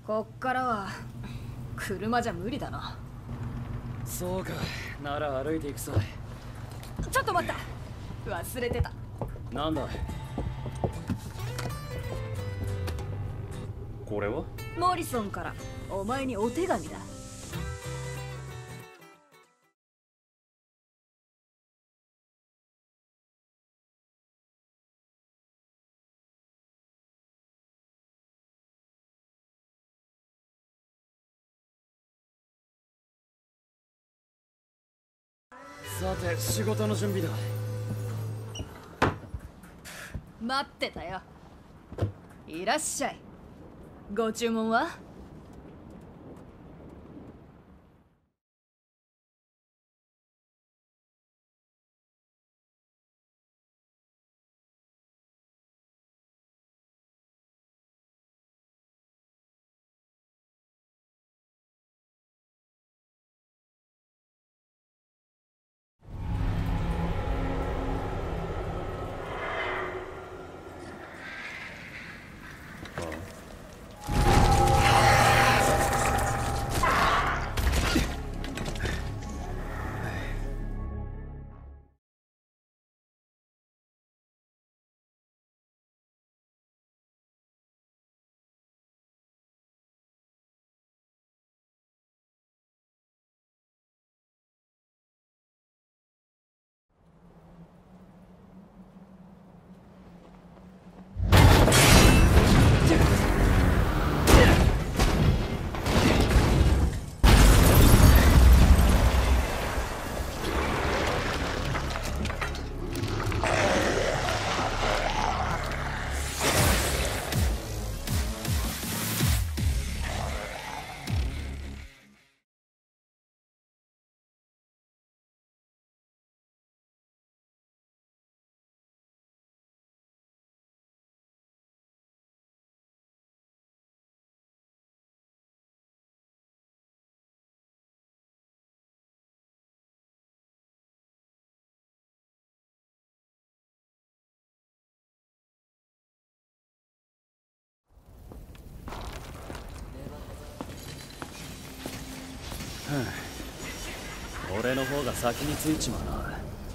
こっからは車じゃ無理だな。 そうか、なら歩いていくさ。 ちょっと待った、忘れてた。 なんだこれは？ モリソンからお前にお手紙だ。 さて、仕事の準備だ。 待ってたよ。いらっしゃい。ご注文は？ 俺の方が先に着いちまうな。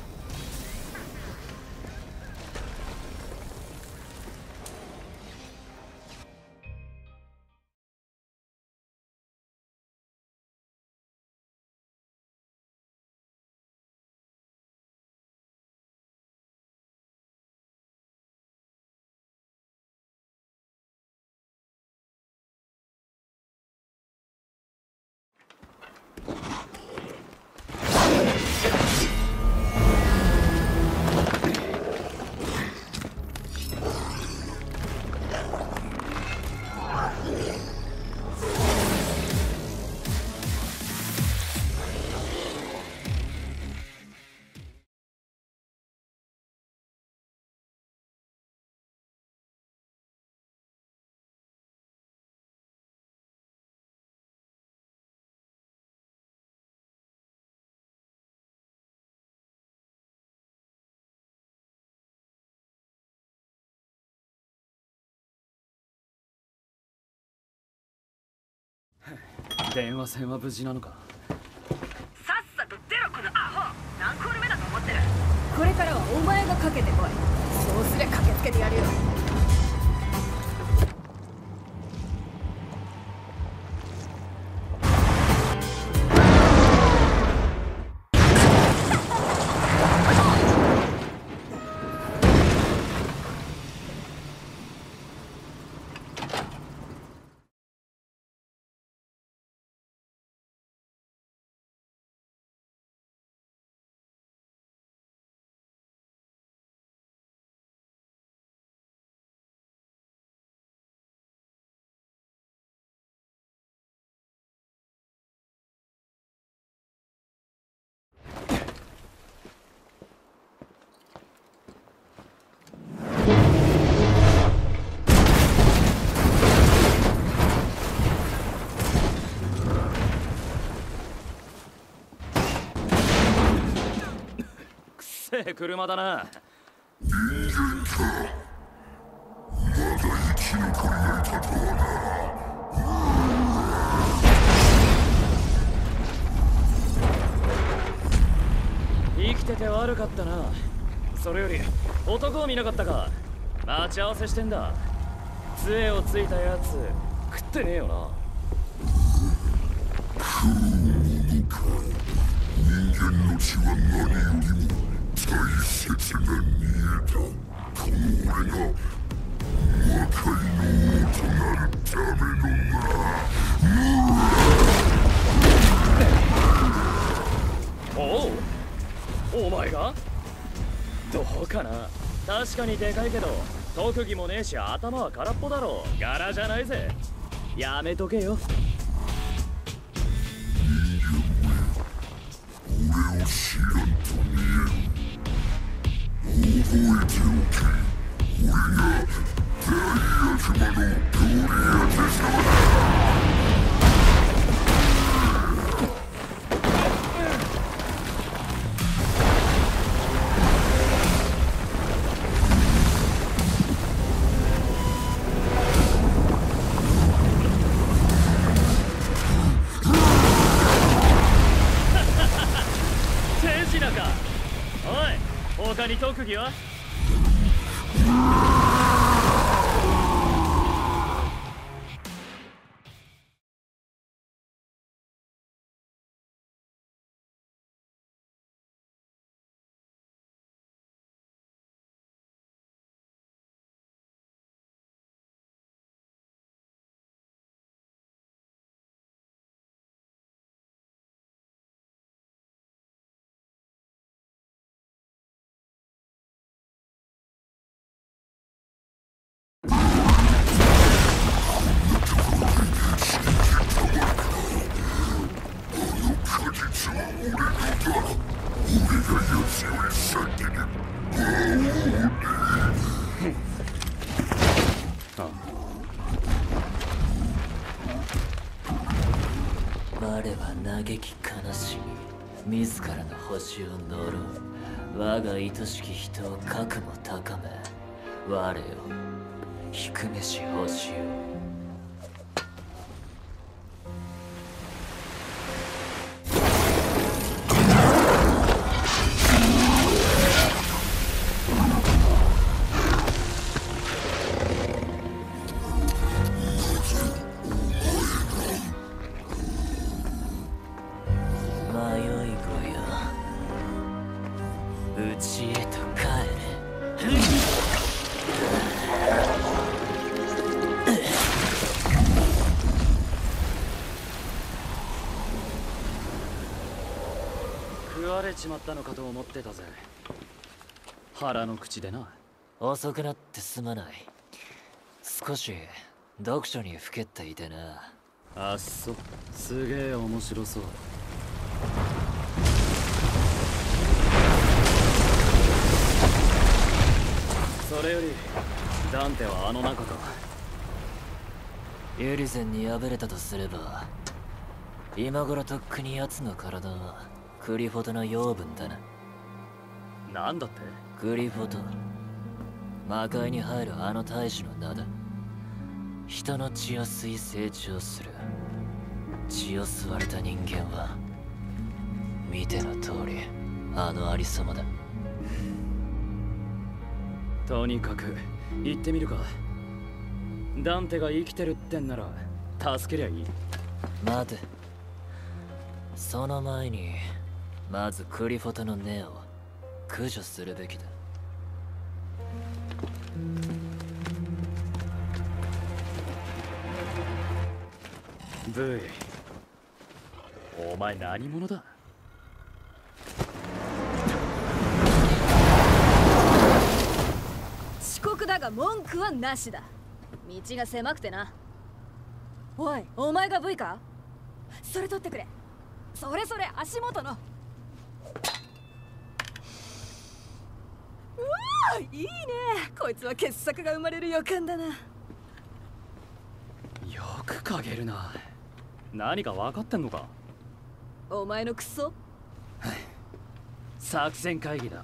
電話線は無事なのか？ さっさと出ろこのアホ。何コール目だと思ってる。これからはお前がかけてこい。そうすりゃ駆けつけてやるよ。 車だな。 人間か。まだ生き残りがいたとはな。 起きてて悪かったな。それより男を見なかったか。待ち合わせしてんだ。杖をついたやつ食ってねえよな。 人間の血は何よりも大切な煮えだ。この俺が魔界の王となるためのな。 おう、お前が？どうかな。確かにでかいけど特技もねえし頭は空っぽだろ。柄じゃないぜ。やめとけよ。 俺を知らんと見えん。覚えておけ。俺が大悪魔のゴリアテ様だ。 他に特技は？ 我は嘆き悲しみ自らの星を呪う。我が愛しき人を核も高め、我よ低めし星よ。 食われちまったのかと思ってたぜ。腹の口でな。 遅くなってすまない。少し読書にふけっていてな。 あっそ、すげえ面白そう。それよりダンテはあの中か。 ユリゼンに敗れたとすれば、今頃とっくに奴の体はクリフォトの養分だな。 なんだって？ クリフォト、魔界に入るあの大使の名だ。人の血を吸い成長する。血を吸われた人間は見ての通りあのありさまだ。 とにかく行ってみるか。ダンテが生きてるってんなら助けりゃいい。 待て。その前にまずクリフォトの根を駆除するべきだ。 ブイ、お前何者だ？ 遅刻だが文句はなしだ。道が狭くてな。おい、お前が V か？それ取ってくれ。それ足元の。うわー、いいね。こいつは傑作が生まれる予感だな。 よく嗅げるな。何か分かってんのか？ お前のクソ。 作戦会議だ。